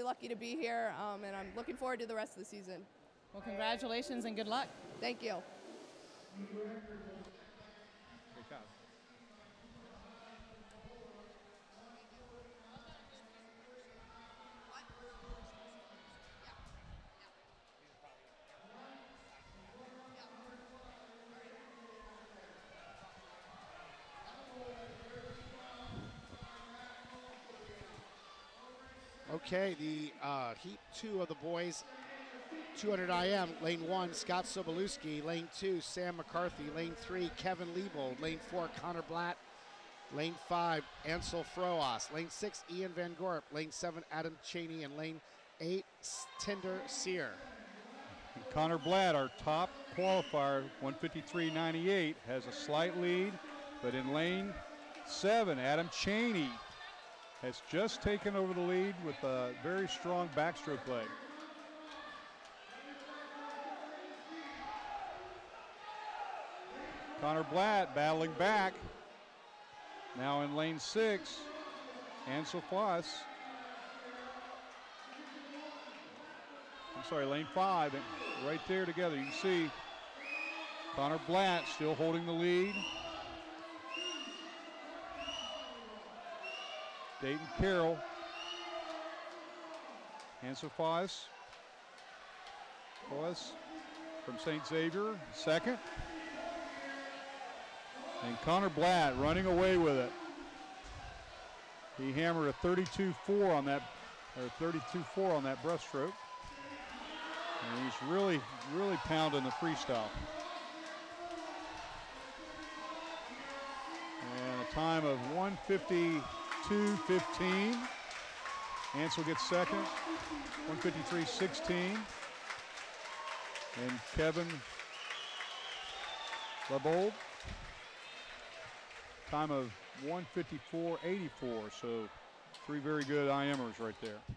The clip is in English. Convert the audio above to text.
lucky to be here, and I'm looking forward to the rest of the season. Well, congratulations and good luck. Thank you. Okay, the Heat 2 of the boys, 200 IM, lane 1, Scott Sobolewski, lane 2, Sam McCarthy, lane 3, Kevin Liebold, lane 4, Connor Blatt, lane 5, Ansel Froas, lane 6, Ian Van Gorp, lane 7, Adam Cheney, and lane 8, Tinder Sear. Connor Blatt, our top qualifier, 153.98, has a slight lead, but in lane 7, Adam Cheney has just taken over the lead with a very strong backstroke leg. Connor Blatt battling back. Now in lane 6, Ansel Foss. I'm sorry, lane 5, right there together. You can see Connor Blatt still holding the lead. Dayton Carroll, Ansel Foss from St. Xavier, second. And Connor Blatt running away with it. He hammered a 32.4 on that, or 32.4 on that breaststroke. And he's really pounding the freestyle. And a time of 1:52.15. Ansel gets second, 1:53.16. And Kevin Liebold, time of 1:54.84. So 3 very good IMers right there.